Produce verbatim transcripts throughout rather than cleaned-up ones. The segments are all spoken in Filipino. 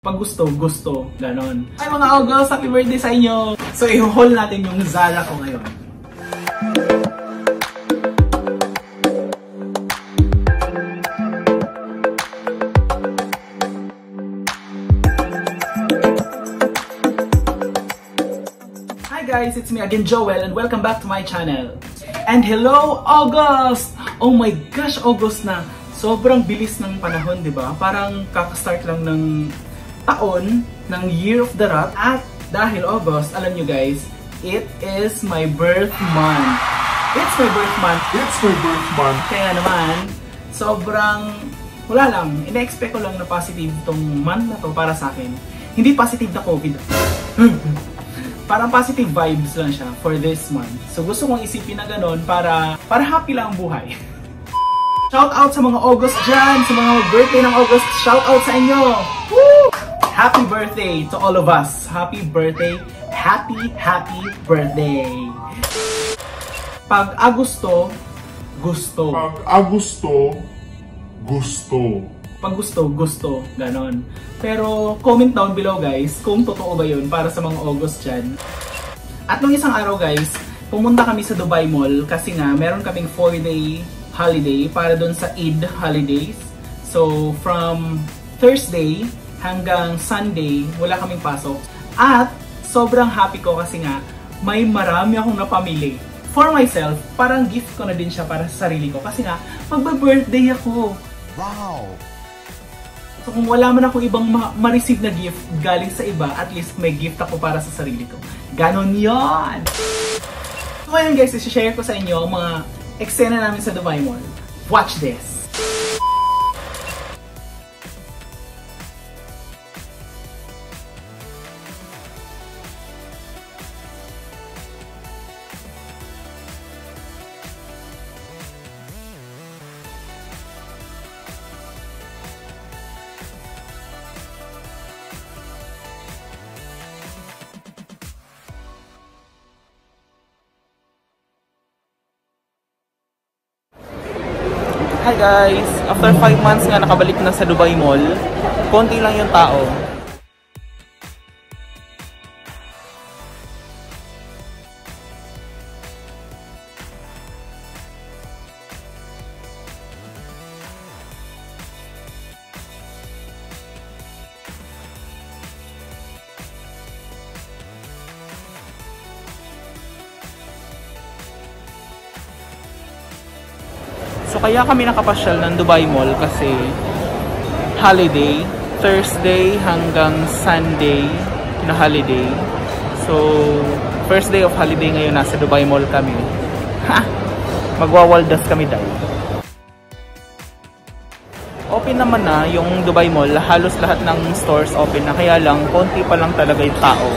Pag gusto, gusto. Ganon. Ay mga August, happy birthday sa inyo! So i-haul natin yung Zara ko ngayon. Hi guys, it's me again, Joel, and welcome back to my channel. And hello, August! Oh my gosh, August na! Sobrang bilis ng panahon, di ba? Parang kakastart lang ng taon, ng Year of the Rat. At dahil August, alam nyo guys, it is my birth month. It's my birth month. It's my birth month. Kaya naman, sobrang, wala lang, ina-expect ko lang na positive tong month na to para sa akin. Hindi positive na COVID. Parang positive vibes lang siya for this month. So gusto kong isipin na ganun para, para happy lang ang buhay. Shout out sa mga August dyan, sa mga birthday ng August, shout out sa inyo! Woo! Happy birthday to all of us! Happy birthday! Happy, happy birthday! Pag Agosto, gusto. Pag Agosto, gusto. Pag gusto, gusto. Ganon. Pero comment down below guys kung totoo ba yun para sa mga August dyan. At nung isang araw guys, pumunta kami sa Dubai Mall kasi nga meron kaming four day holiday para doon sa Eid holidays. So from Thursday hanggang Sunday wala kaming pasok. At sobrang happy ko kasi nga may marami akong napamili. For myself, parang gift ko na din siya para sa sarili ko kasi nga magba-birthday ako. Wow! So kung wala man akong ibang ma-receive na gift galing sa iba, at least may gift ako para sa sarili ko. Ganon yon. So ngayon guys, isi-share ko sa inyo ang mga eksena namin sa Dubai Mall. Watch this! Hi guys! After five months nga nakabalik na sa Dubai Mall, konti lang yung tao. So kaya kami nakapasyal ng Dubai Mall kasi holiday, Thursday hanggang Sunday na holiday. So first day of holiday ngayon, nasa Dubai Mall kami. Ha! Magwawaldas kami dahil. Open naman na yung Dubai Mall, halos lahat ng stores open na, kaya lang konti pa lang talaga yung tao.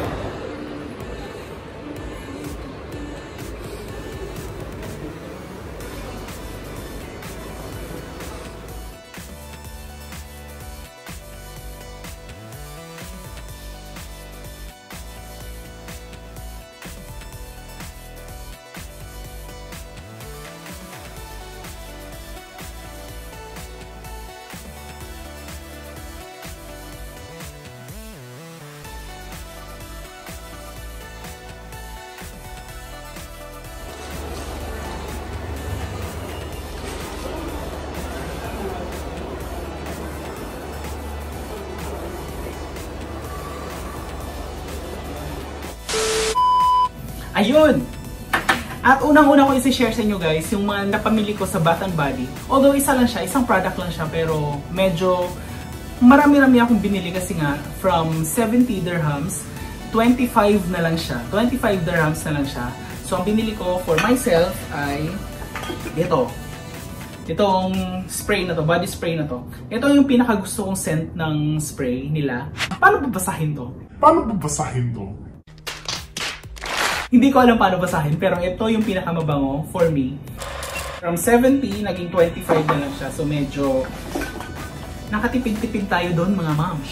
Ayun! At unang-una ko isi-share sa inyo guys, yung mga napamili ko sa Bath and Body. Although isa lang siya, isang product lang siya, pero medyo marami-rami akong binili kasi nga from seventy dirhams, twenty-five na lang siya. twenty-five dirhams na lang siya. So ang binili ko for myself ay ito. Itong spray na to, body spray na to. Ito yung pinakagusto kong scent ng spray nila. Paano babasahin to? Paano babasahin to? Hindi ko alam paano basahin, pero ito yung pinakamabango for me. From seventy, naging twenty-five na lang siya. So medyo nakatipid-tipid tayo doon mga moms.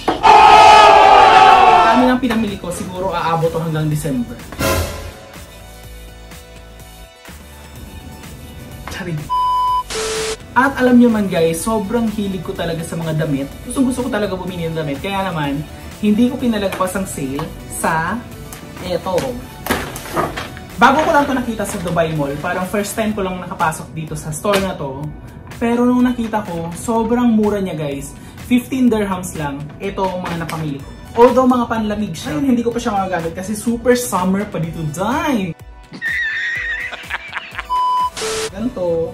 Kami ng pinamili ko, siguro aabot to hanggang December. Charing. At alam nyo man guys, sobrang hilig ko talaga sa mga damit. Gusto gusto ko talaga bumili ng damit. Kaya naman, hindi ko pinalagpas ang sale sa eto. Bago ko lang to nakita sa Dubai Mall, parang first time ko lang nakapasok dito sa store na to. Pero nung nakita ko, sobrang mura niya guys. fifteen dirhams lang, ito ang mga napamili ko. Although mga panlamig siya, ayun, hindi ko pa siya magagamit kasi super summer pa dito, dai! Ganito.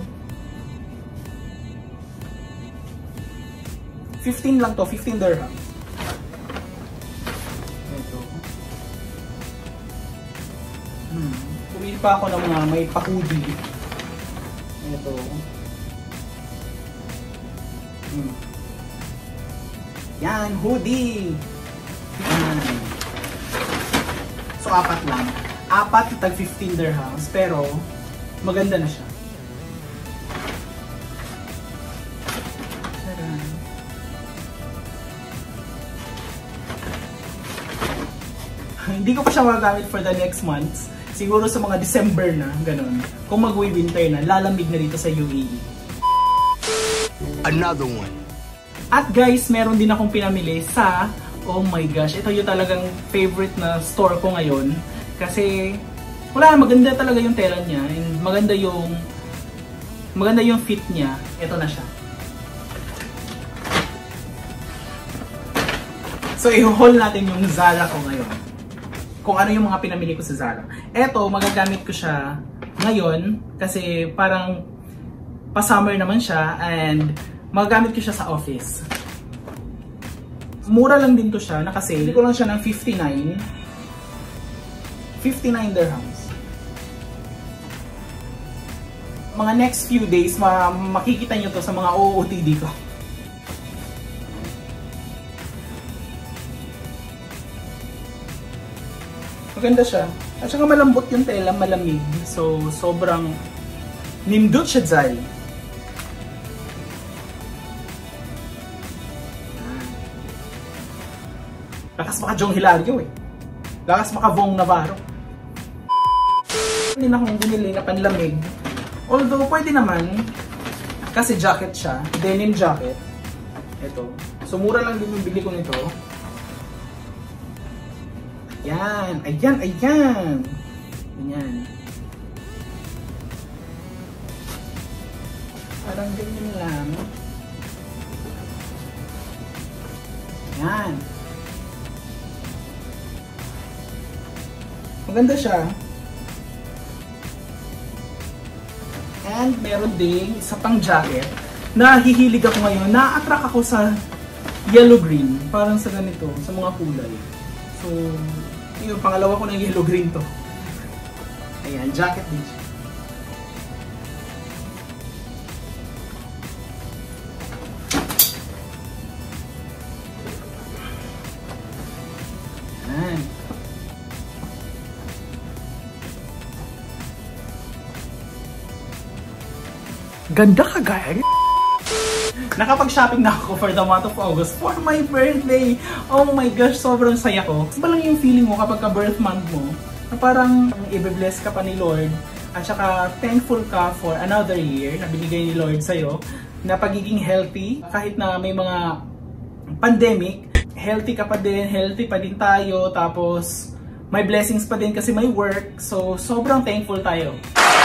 fifteen lang to, fifteen dirhams. Ito. Hmm. Pumili pa ako ng mga may pa-hoodie. Ito. Hmm. Yan, hoodie! Yan. So, apat lang. Apat tag fifteen dirhams, pero maganda na siya. Hindi ko pa siya magagamit for the next months. Siguro sa mga December na, ganun. Kung mag-winter na, lalamig na dito sa U A E. Another one. At guys, meron din akong pinamili sa, oh my gosh, ito yung talagang favorite na store ko ngayon. Kasi, wala, maganda talaga yung tela niya. And maganda yung, maganda yung fit niya. Ito na siya. So, i-haul natin yung Zara ko ngayon. Kung ano yung mga pinamili ko sa Zara. Eto, magagamit ko siya ngayon kasi parang pa-summer naman siya and magagamit ko siya sa office. Mura lang din to siya, nakasale. Hindi ko lang siya ng fifty-nine. fifty-nine dirhams. Mga next few days, ma makikita nyo to sa mga O O T D ko. Maganda siya. At saka malambot yung tela, malamig. So, sobrang nimdut siya dyan. Lakas maka Jong Hilario eh. Lakas maka Vong Navarro. Hindi na akong binili na panlamig. Although, pwede naman. Kasi jacket siya. Denim jacket. Ito. So, mura lang din yung bili ko nito. Ayan, ayan, ayan. Ayan. Parang ganyan lang. Ayan. Maganda siya. And meron ding isa pang jacket na hihilig ako ngayon. Na-attract ako sa yellow-green. Parang sa ganito, sa mga kulay. So, yung pangalawa ko na yellow green to. Ayan, jacket din siya. Ayan. Ganda ka, guys! Nakapag-shopping na ako for the month of August for my birthday. Oh my gosh, sobrang saya ko. Iba lang yung feeling mo kapag ka-birth month mo, na parang i-bless ka pa ni Lord at saka thankful ka for another year na binigay ni Lord sa'yo na pagiging healthy. Kahit na may mga pandemic, healthy ka pa din, healthy pa din tayo, tapos may blessings pa din kasi may work. So, sobrang thankful tayo.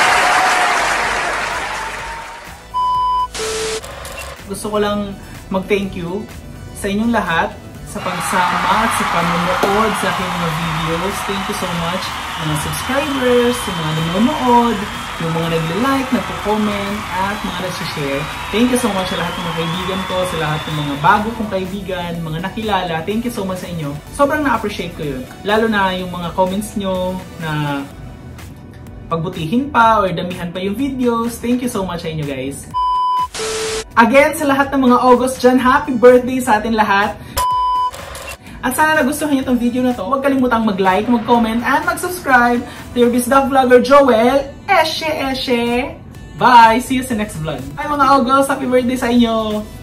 Gusto ko lang mag-thank you sa inyong lahat sa pagsama at sa panonood sa aking mga videos. Thank you so much mga subscribers, yung mga nanonood, yung mga nagla-like, nagko-comment, at mga nag-share. Thank you so much sa lahat ng mga kaibigan ko, sa lahat ng mga bago kong kaibigan, mga nakilala. Thank you so much sa inyo. Sobrang na-appreciate ko yun. Lalo na yung mga comments nyo na pagbutihin pa or damihan pa yung videos. Thank you so much sa inyo guys. Again, sa lahat ng mga August dyan, happy birthday sa atin lahat! At sana nagustuhan niyo itong video na to. Huwag kalimutang mag-like, mag-comment, and mag-subscribe to your Bizdak Vlogger Joel Eshe Eshe! Bye! See you sa next vlog! Bye mga August! Happy birthday sa inyo!